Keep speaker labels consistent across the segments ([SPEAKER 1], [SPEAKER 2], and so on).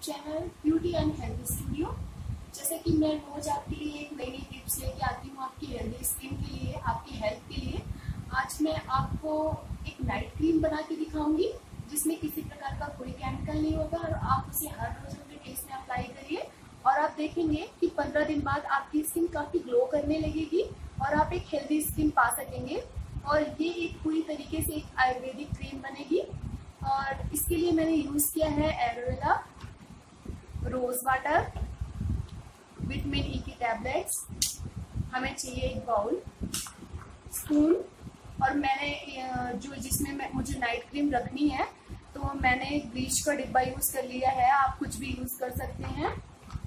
[SPEAKER 1] Channel beauty and health studio. जैसे कि मैं रोज आपके लिए एक नई नई टिप्स लेके आती हूँ आपकी हेल्दी स्किन के लिए, आपकी हेल्थ के लिए। आज मैं आपको एक नाइट क्रीम बना के दिखाऊंगी जिसमें किसी प्रकार का कोई केमिकल नहीं होगा और आप उसे हर रोज अपने फेस में अप्लाई करिए और आप देखेंगे कि 15 दिन बाद आपकी स्किन काफी ग्लो करने लगेगी और आप एक हेल्दी स्किन पा सकेंगे। और ये एक पूरी तरीके से एक आयुर्वेदिक क्रीम बनेगी और इसके लिए मैंने यूज किया है aloe vera, rose water, vitamin E की टैबलेट्स। हमें चाहिए एक बाउल, स्पून और मैंने जिसमें मुझे नाइट क्रीम रखनी है तो मैंने ब्लीच का डिब्बा यूज कर लिया है, आप कुछ भी यूज कर सकते हैं।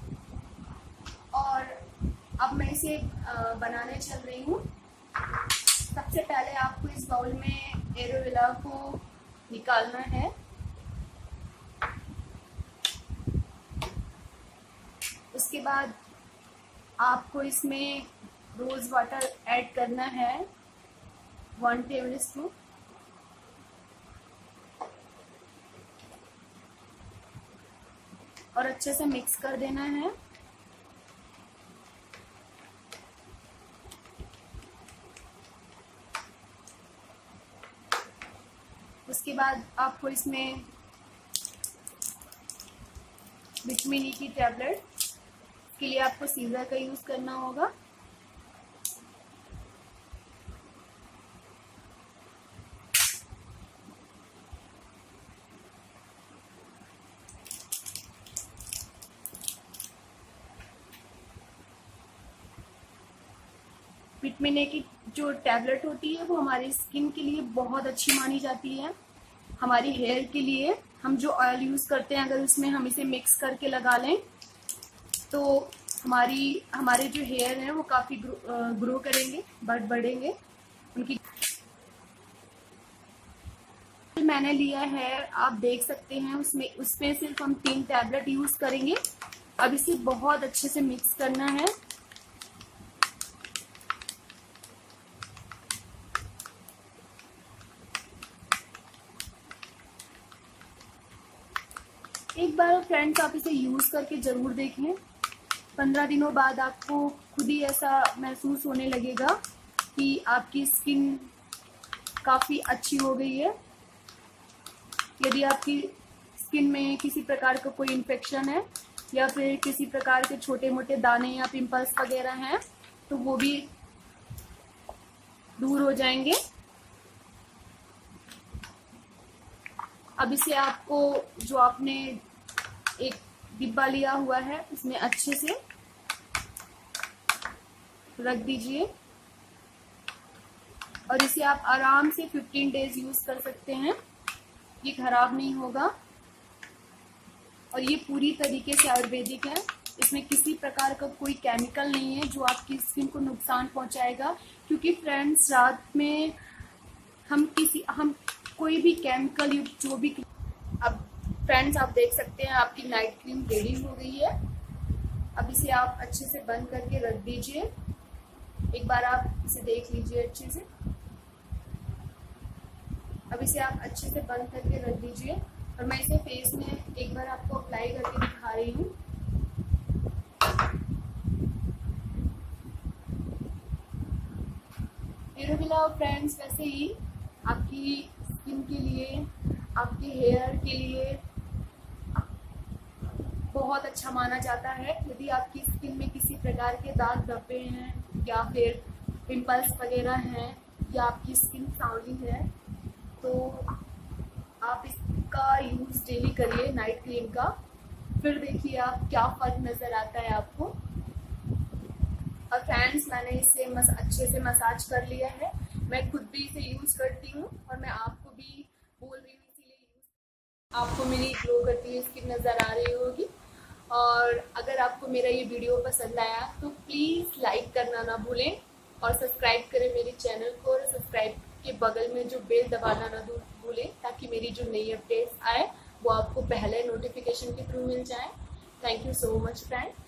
[SPEAKER 1] और अब मैं इसे बनाने चल रही हूँ। सबसे पहले आपको इस बाउल में एलोवेरा को निकालना है। उसके बाद आपको इसमें रोज वाटर ऐड करना है 1 टेबल स्पून। और अच्छे से मिक्स कर देना है। उसके बाद आपको इसमें विटामिन ई की टैबलेट के लिए आपको सीजर का यूज करना होगा। विटामिन ए की जो टैबलेट होती है वो हमारी स्किन के लिए बहुत अच्छी मानी जाती है। हमारी हेयर के लिए हम जो ऑयल यूज करते हैं अगर उसमें हम इसे मिक्स करके लगा लें तो हमारे जो हेयर हैं वो काफी ग्रो करेंगे, बढ़ेंगे उनकी। मैंने लिया है, आप देख सकते हैं उसमें सिर्फ हम 3 टैबलेट यूज करेंगे। अब इसे बहुत अच्छे से मिक्स करना है। एक बार फ्रेंड्स आप इसे यूज करके जरूर देखें। 15 दिनों बाद आपको खुद ही ऐसा महसूस होने लगेगा कि आपकी स्किन काफी अच्छी हो गई है। यदि आपकी स्किन में किसी प्रकार का कोई इन्फेक्शन है या फिर किसी प्रकार के छोटे मोटे दाने या पिंपल्स वगैरह हैं तो वो भी दूर हो जाएंगे। अब इसे आपको जो आपने एक डिब्बा लिया हुआ है उसमें अच्छे से रख दीजिए और इसे आप आराम से 15 डेज यूज कर सकते हैं। ये खराब नहीं होगा और ये पूरी तरीके से आयुर्वेदिक है। इसमें किसी प्रकार का कोई केमिकल नहीं है जो आपकी स्किन को नुकसान पहुंचाएगा। क्योंकि फ्रेंड्स रात में हम कोई भी केमिकल युक्त जो भी। अब फ्रेंड्स आप देख सकते हैं आपकी नाइट क्रीम रेडी हो गई है। अब इसे आप अच्छे से बंद करके रख दीजिए। एक बार आप इसे देख लीजिए अच्छे से। अब इसे आप अच्छे से बंद करके रख दीजिए और मैं इसे फेस में एक बार आपको अप्लाई करके दिखा रही हूँ। एलोवेरा फ्रेंड्स वैसे ही आपकी स्किन के लिए, आपके हेयर के लिए बहुत अच्छा माना जाता है। यदि आपकी स्किन में किसी प्रकार के दाग धब्बे हैं या फिर पिंपल्स वगैरह हैं या आपकी स्किन सांवली है तो आप इसका यूज डेली करिए नाइट क्रीम का। फिर देखिए आप क्या फर्क नजर आता है आपको। और फ्रेंड्स मैंने इसे अच्छे से मसाज कर लिया है। मैं खुद भी इसे यूज करती हूँ और मैं आपको भी बोल रही हूँ, इसीलिए आपको मेरी ग्लो करती हुई स्किन नजर आ रही होगी। और अगर आपको मेरा ये वीडियो पसंद आया तो प्लीज लाइक करना ना भूलें और सब्सक्राइब करें मेरे चैनल को और सब्सक्राइब के बगल में जो बेल दबाना ना भूलें ताकि मेरी जो नई अपडेट्स आए वो आपको पहले नोटिफिकेशन के थ्रू मिल जाए। Thank you so much friend.